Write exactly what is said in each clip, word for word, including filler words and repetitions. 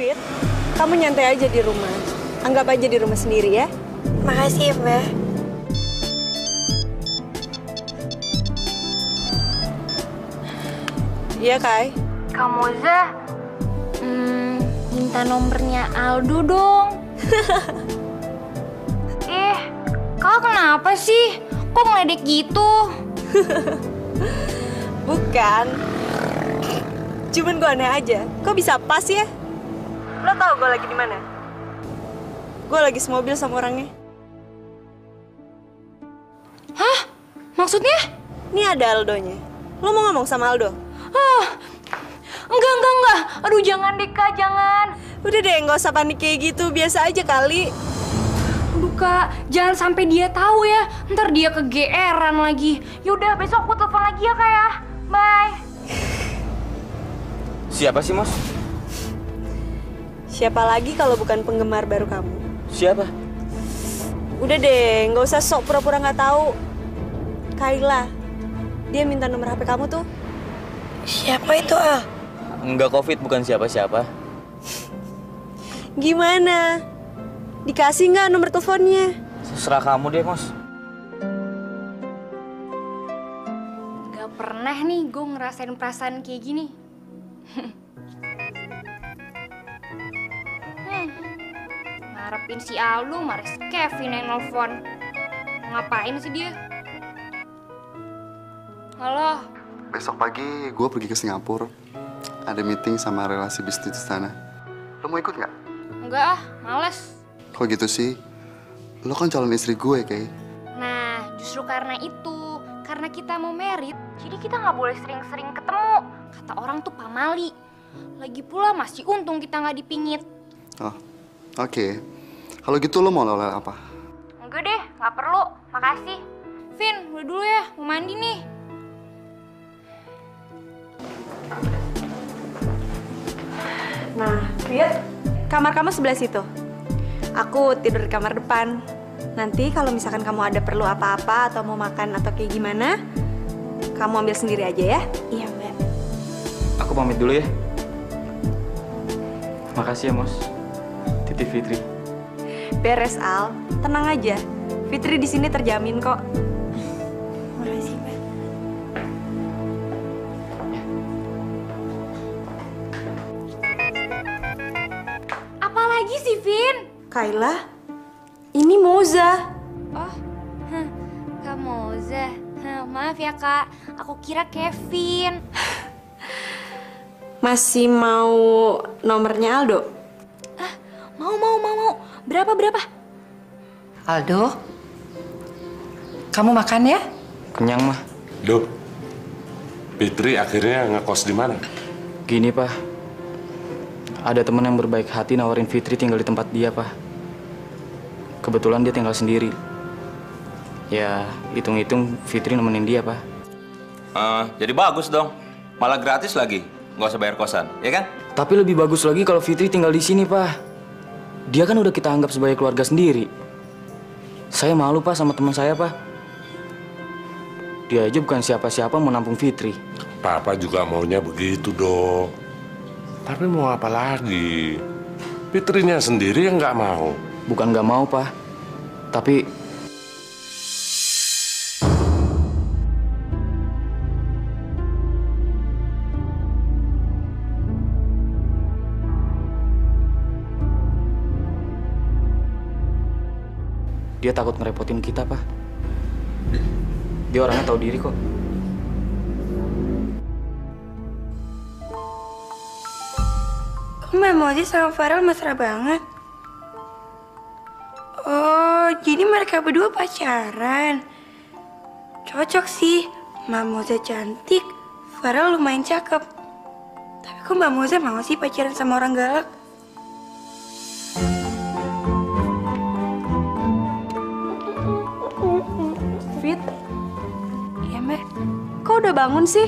Fit, kamu nyantai aja di rumah. Anggap aja di rumah sendiri ya. Makasih, Mbak. Iya, Kai. Kak Moza, hmm, minta nomornya Aldo dong. Eh, Kak kenapa sih? Kok ngeledek gitu? Bukan. Cuman gue aneh aja. Kok bisa pas ya? Lo tau gue lagi di mana? Gue lagi semobil sama orangnya. Hah? Maksudnya? Ini ada Aldonya. Lo mau ngomong sama Aldo? Ah, enggak, enggak, enggak. Aduh, jangan deh, Kak, jangan. Udah deh, nggak usah panik kayak gitu. Biasa aja kali. Aduh, Kak, jangan sampai dia tahu ya. Ntar dia kegeeran lagi. Yaudah, besok aku telepon lagi ya, Kak ya. Bye. Siapa sih, Mos? Siapa lagi kalau bukan penggemar baru kamu? Siapa? Udah deh, nggak usah sok pura-pura nggak tahu. Kayla, dia minta nomor H P kamu tuh. Siapa itu, Al? Enggak, Covid bukan siapa-siapa. Gimana? Dikasih nggak nomor teleponnya? Serah kamu deh, Mos. Gak pernah nih gue ngerasain perasaan kayak gini. hmm. Ngarepin si Aldo, malah si Kevin yang nelfon. Ngapain sih dia? Halo? Besok pagi gue pergi ke Singapura. Ada meeting sama relasi bisnis di sana. Lo mau ikut nggak? Enggak ah, males. Kok gitu sih? Lo kan calon istri gue, Kay. Nah, justru karena itu. Karena kita mau merit, jadi kita nggak boleh sering-sering ketemu. Kata orang tuh pamali. Lagi pula masih untung kita nggak dipingit. Oh, oke. Okay. Kalau gitu lo mau oleh apa? Enggak deh, nggak perlu. Makasih. Vin, udah dulu ya, mau mandi nih. Nah, lihat kamar kamu sebelah situ. Aku tidur di kamar depan. Nanti kalau misalkan kamu ada perlu apa-apa atau mau makan atau kayak gimana, kamu ambil sendiri aja ya. Iya, Mbak. Aku pamit dulu ya. Makasih ya, Mos. Titip Fitri. Beres, Al. Tenang aja. Fitri di sini terjamin kok. Makasih, Mbak. Apalagi sih, Vin? Kayla, ini Moza. Oh, huh, Kak Moza. Huh, maaf ya, Kak. Aku kira Kevin. Masih mau nomornya Aldo? Ah, mau, mau, mau, mau. Berapa, berapa? Aldo, kamu makan ya? Kenyang, mah. Duh, Fitri akhirnya ngekos di mana? Gini, Pak. Ada teman yang berbaik hati nawarin Fitri tinggal di tempat dia, Pak. Kebetulan dia tinggal sendiri. Ya, hitung-hitung Fitri nemenin dia, Pak. Uh, jadi bagus dong. Malah gratis lagi. Nggak usah bayar kosan, ya kan? Tapi lebih bagus lagi kalau Fitri tinggal di sini, Pak. Dia kan udah kita anggap sebagai keluarga sendiri. Saya malu, Pak, sama teman saya, Pak. Dia aja bukan siapa-siapa mau nampung Fitri. Papa juga maunya begitu, dong. Tapi mau apa lagi? Fitrinya sendiri yang nggak mau. Bukan nggak mau, Pak. Tapi dia takut ngerepotin kita, Pak. Dia orangnya tahu diri kok. Kok Mbak Mozi sama Farel mesra banget? Oh, jadi mereka berdua pacaran. Cocok sih. Mbak Moza cantik, Farel lumayan cakep. Tapi kok Mbak Moza mau sih pacaran sama orang galak? Fit, Iya, Mbak. kok udah bangun sih?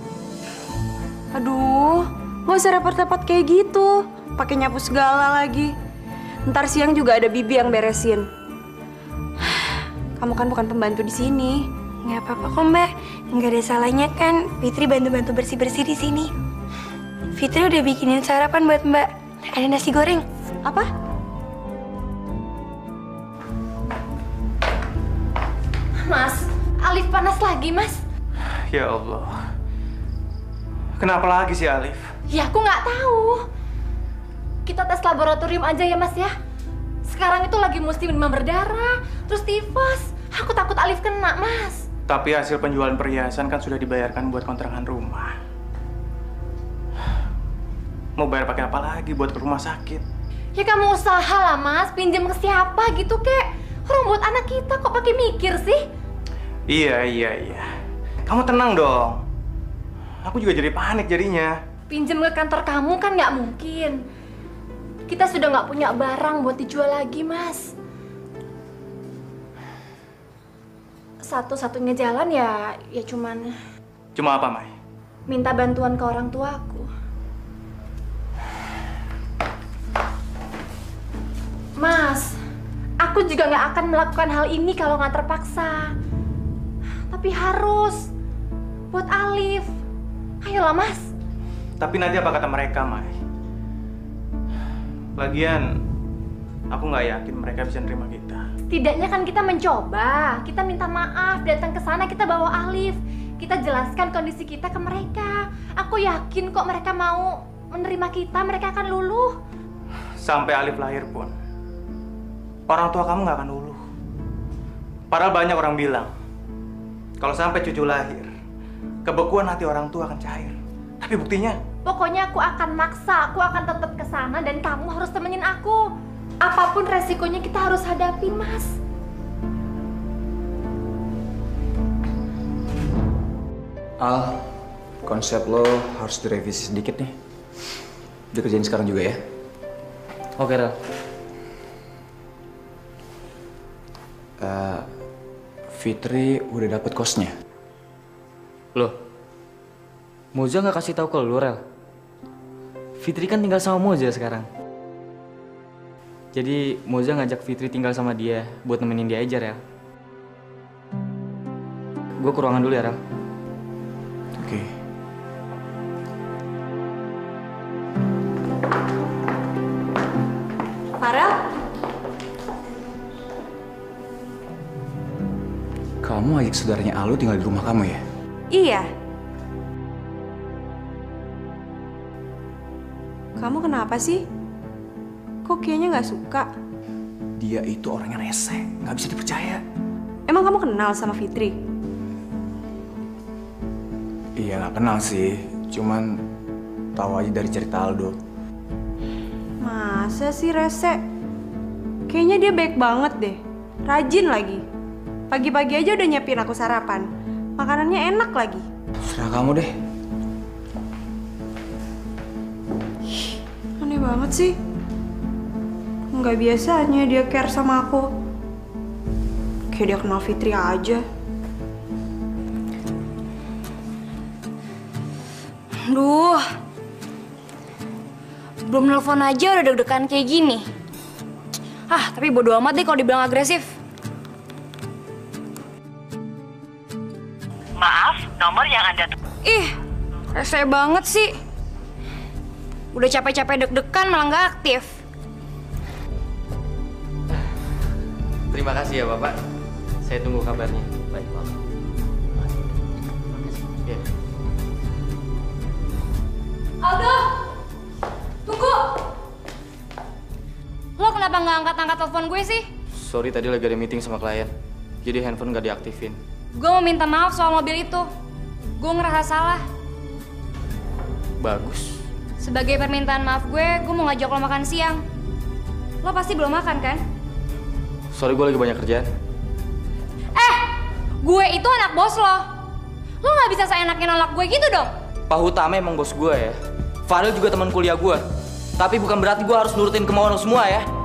Aduh, nggak usah repot-repot kayak gitu. Pakai nyapu segala lagi. Ntar siang juga ada Bibi yang beresin. Kamu kan bukan pembantu di sini. Nggak apa-apa kok, Mbak. Nggak ada salahnya kan Fitri bantu-bantu bersih-bersih di sini. Fitri udah bikinin sarapan buat Mbak. Ada nasi goreng. Apa? Mas, Alif panas lagi, Mas. Ya Allah. Kenapa lagi sih Alif? Ya aku nggak tahu. Kita tes laboratorium aja ya, Mas ya. Sekarang itu lagi musim demam berdarah, terus tifus. Aku takut Alif kena, Mas. Tapi hasil penjualan perhiasan kan sudah dibayarkan buat kontrakan rumah. Mau bayar pakai apa lagi buat ke rumah sakit? Ya kamu usaha lah, Mas. Pinjam ke siapa gitu, kek. Orang buat anak kita kok pakai mikir sih? Iya, iya, iya. Kamu tenang dong. Aku juga jadi panik jadinya. Pinjam ke kantor kamu kan nggak mungkin. Kita sudah nggak punya barang buat dijual lagi, Mas. Satu-satunya jalan ya, ya cuman Cuma apa, Mai? minta bantuan ke orang tuaku. Mas, aku juga nggak akan melakukan hal ini kalau nggak terpaksa. Tapi harus buat Alif. Ayolah, Mas. Tapi nanti apa kata mereka, Mai? Lagian, aku nggak yakin mereka bisa nerima kita. Setidaknya kan kita mencoba. Kita minta maaf, datang ke sana, kita bawa Alif. Kita jelaskan kondisi kita ke mereka. Aku yakin kok mereka mau menerima kita, mereka akan luluh. Sampai Alif lahir pun, orang tua kamu nggak akan luluh. Padahal banyak orang bilang, kalau sampai cucu lahir, kebekuan hati orang tua akan cair. Tapi buktinya, Pokoknya aku akan maksa, aku akan tetap ke sana dan kamu harus temenin aku. Apapun resikonya kita harus hadapi, Mas. Al, konsep lo harus direvisi sedikit nih. Dikerjain sekarang juga ya. Oke, Rel. Uh, Fitri udah dapet kosnya. Loh, Moza nggak kasih tahu ke lu, Rel? Fitri kan tinggal sama Moza sekarang. Jadi Moza ngajak Fitri tinggal sama dia buat nemenin dia aja, Rel. Gue ke ruangan dulu ya, Rel. Oke. Okay. Farel? Kamu ajak saudaranya Alu tinggal di rumah kamu ya? Iya. Kamu kenapa sih? Kok kayaknya nggak suka? Dia itu orangnya rese, nggak bisa dipercaya. Emang kamu kenal sama Fitri? Iya, nggak kenal sih. Cuman tahu aja dari cerita Aldo. Masa sih rese? Kayaknya dia baik banget deh. Rajin lagi. Pagi-pagi aja udah nyiapin aku sarapan. Makanannya enak lagi. Serah kamu deh. Aneh banget sih. Nggak biasanya dia care sama aku. Kayak dia kenal Fitri aja. Duh. Belum nelfon aja udah deg-degan kayak gini. Ah, tapi bodo amat deh kalau dibilang agresif. Maaf, nomor yang Anda... Ih, rese banget sih. Udah capek-capek deg-degan malah nggak aktif. Terima kasih ya, Bapak. Saya tunggu kabarnya. Baik, Pak. Ya. Aldo! Tunggu! Lo kenapa nggak angkat-angkat telepon gue sih? Sorry, tadi lagi ada meeting sama klien. Jadi handphone nggak diaktifin. Gue mau minta maaf soal mobil itu. Gue ngerasa salah. Bagus. Sebagai permintaan maaf gue, gue mau ngajak lo makan siang. Lo pasti belum makan kan? Sorry, gue lagi banyak kerjaan. Eh! Gue itu anak bos lo. Lo nggak bisa seenaknya nolak gue gitu dong. Pak Hutama emang bos gue ya. Fadil juga teman kuliah gue. Tapi bukan berarti gue harus nurutin kemauan lo semua ya.